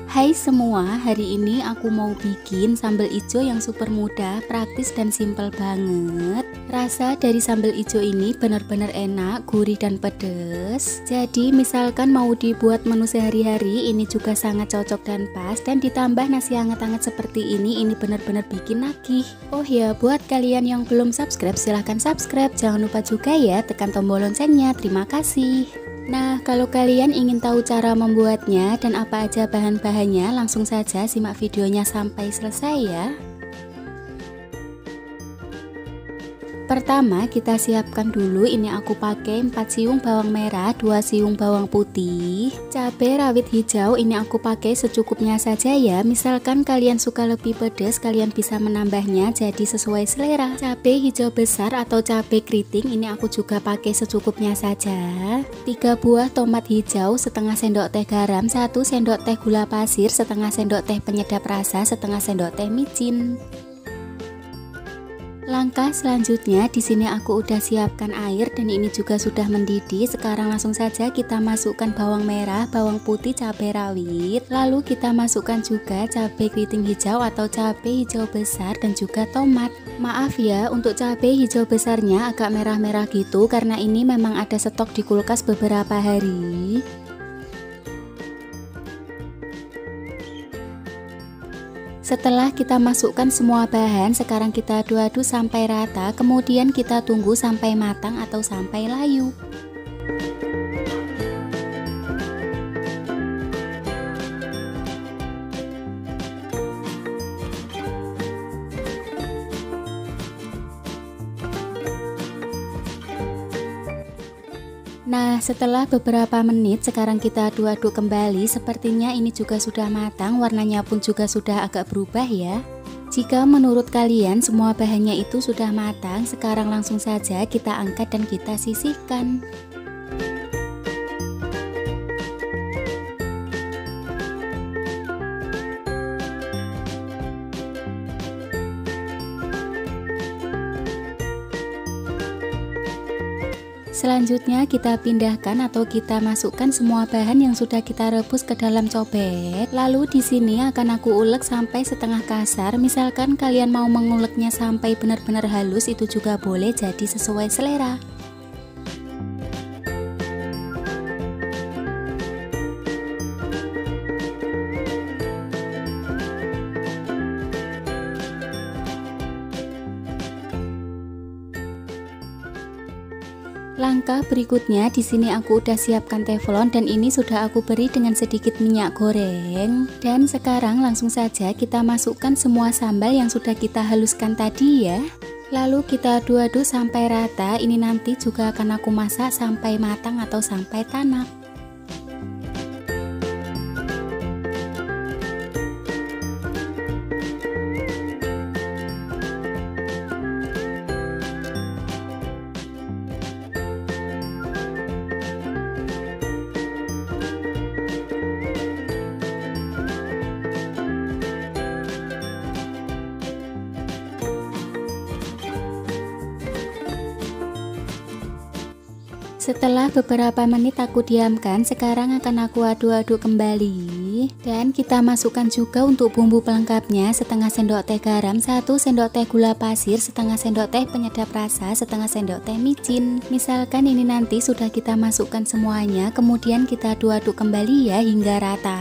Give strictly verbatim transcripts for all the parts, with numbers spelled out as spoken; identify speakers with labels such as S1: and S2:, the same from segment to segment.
S1: Hai semua, hari ini aku mau bikin sambal ijo yang super mudah, praktis dan simple banget. Rasa dari sambal ijo ini benar-benar enak, gurih dan pedes. Jadi misalkan mau dibuat menu sehari-hari, ini juga sangat cocok dan pas. Dan ditambah nasi hangat-hangat seperti ini, ini benar-benar bikin nagih. Oh ya, buat kalian yang belum subscribe, silahkan subscribe. Jangan lupa juga ya tekan tombol loncengnya. Terima kasih. Nah, kalau kalian ingin tahu cara membuatnya dan apa aja bahan-bahannya, langsung saja simak videonya sampai selesai ya. Pertama, kita siapkan dulu, ini aku pakai empat siung bawang merah, dua siung bawang putih, cabai rawit hijau, ini aku pakai secukupnya saja ya. Misalkan kalian suka lebih pedas, kalian bisa menambahnya jadi sesuai selera. Cabai hijau besar atau cabai keriting, ini aku juga pakai secukupnya saja. tiga buah tomat hijau, setengah sendok teh garam, satu sendok teh gula pasir, setengah sendok teh penyedap rasa, setengah sendok teh micin. Langkah selanjutnya, di sini aku udah siapkan air dan ini juga sudah mendidih. Sekarang langsung saja kita masukkan bawang merah, bawang putih, cabai rawit. Lalu kita masukkan juga cabai keriting hijau atau cabai hijau besar dan juga tomat. Maaf ya, untuk cabai hijau besarnya agak merah-merah gitu karena ini memang ada stok di kulkas beberapa hari. Setelah kita masukkan semua bahan, sekarang kita aduk-aduk sampai rata, kemudian kita tunggu sampai matang atau sampai layu. Nah, setelah beberapa menit sekarang kita aduk-aduk kembali. Sepertinya ini juga sudah matang, warnanya pun juga sudah agak berubah ya. Jika menurut kalian semua bahannya itu sudah matang, sekarang langsung saja kita angkat dan kita sisihkan. Selanjutnya kita pindahkan atau kita masukkan semua bahan yang sudah kita rebus ke dalam cobek. Lalu di sini akan aku ulek sampai setengah kasar. Misalkan kalian mau menguleknya sampai benar-benar halus, itu juga boleh, jadi sesuai selera. Langkah berikutnya, di sini aku udah siapkan teflon dan ini sudah aku beri dengan sedikit minyak goreng. Dan sekarang langsung saja kita masukkan semua sambal yang sudah kita haluskan tadi ya. Lalu kita aduk-aduk sampai rata. Ini nanti juga akan aku masak sampai matang atau sampai tanak. Setelah beberapa menit aku diamkan, sekarang akan aku aduk-aduk kembali. Dan kita masukkan juga untuk bumbu pelengkapnya, setengah sendok teh garam, satu sendok teh gula pasir, setengah sendok teh penyedap rasa, setengah sendok teh micin. Misalkan ini nanti sudah kita masukkan semuanya, kemudian kita aduk-aduk kembali ya hingga rata.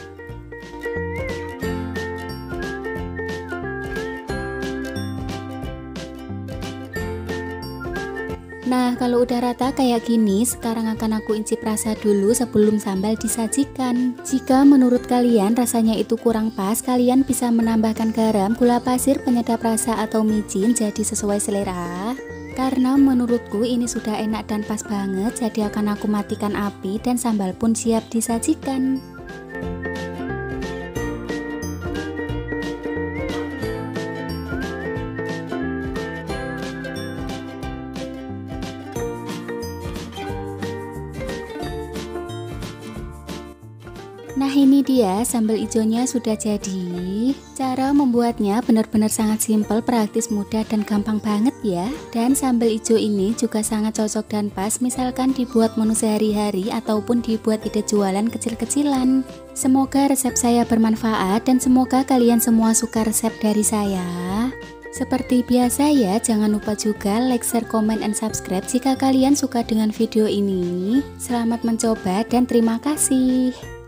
S1: Nah, kalau udah rata kayak gini, sekarang akan aku incip rasa dulu sebelum sambal disajikan. Jika menurut kalian rasanya itu kurang pas, kalian bisa menambahkan garam, gula pasir, penyedap rasa atau micin, jadi sesuai selera. Karena menurutku ini sudah enak dan pas banget, jadi akan aku matikan api dan sambal pun siap disajikan. Nah ini dia sambal ijonya sudah jadi. Cara membuatnya benar-benar sangat simpel, praktis, mudah, dan gampang banget ya. Dan sambal ijo ini juga sangat cocok dan pas misalkan dibuat menu sehari-hari ataupun dibuat ide jualan kecil-kecilan. Semoga resep saya bermanfaat dan semoga kalian semua suka resep dari saya. Seperti biasa ya, jangan lupa juga like, share, comment, and subscribe jika kalian suka dengan video ini. Selamat mencoba dan terima kasih.